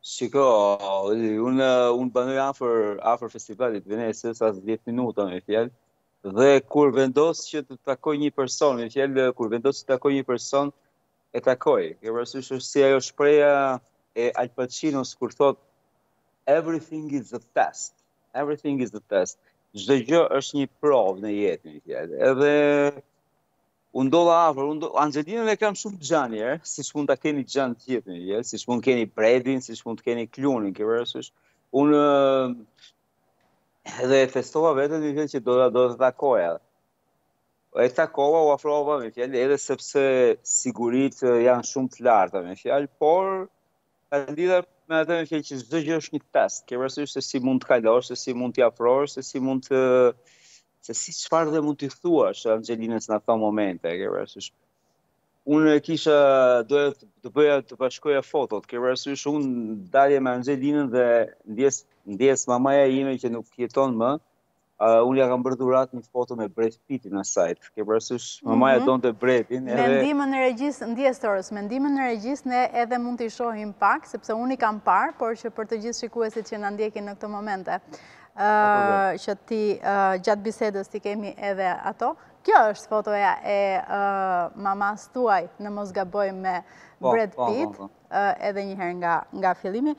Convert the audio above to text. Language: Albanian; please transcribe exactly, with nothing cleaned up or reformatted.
Shiko, unë unë banoj afër afër festivalit Venesës as dhjetë minuta me fjalë. Dhe kur vendos që të takoj një person, me fjalë kur vendos të takoj një person, e takoj. Ke parasysh është si ajo shpreha e Al Pacinos kur thot everything is a test. Everything is a test. Çdo gjë është një provë në jetë, me fjalë. Edhe unë ndodha afër, unë do... Angelinën e kam shumë xhani, eh? Siç mund ta keni xhan të gjithë, ja? Siç mund keni Bredin, siç mund keni Klunin, ke parasysh. Unë edhe e festova veten në që do do të takoja. E takova, u afrova me fjalë, edhe sepse siguritë janë shumë të larta me fjalë, por ka lidhur me atë me fjalë që çdo gjë është një test. Ke parasysh se si mund të kalosh, se si mund t'i afrosh, se si mund të se si çfarë dhe mund t'i thuash Angelinës në ato momente, ke parasysh. Unë kisha doja të, të bëja të bashkoja fotot, ke parasysh unë dalje me Angelinën dhe ndjes ndjes mamaja ime që nuk jeton më, uh, unë ja kam bërë dhuratë një foto me Brad Pittin asajt. Ke parasysh mamaja donte Bradin Me edhe ndihmën e regjisë, ndjes Torës, me ndihmën e regjisë ne edhe mund t'i shohim pak, sepse unë i kam parë, por që për të gjithë shikuesit që na ndjekin në këtë momente, uh, që ti uh, gjatë bisedës ti kemi edhe ato. Kjo është fotoja e uh, mamas tuaj, në mos gaboj, me Brad Pitt, uh, edhe njëherë nga, nga fillimi.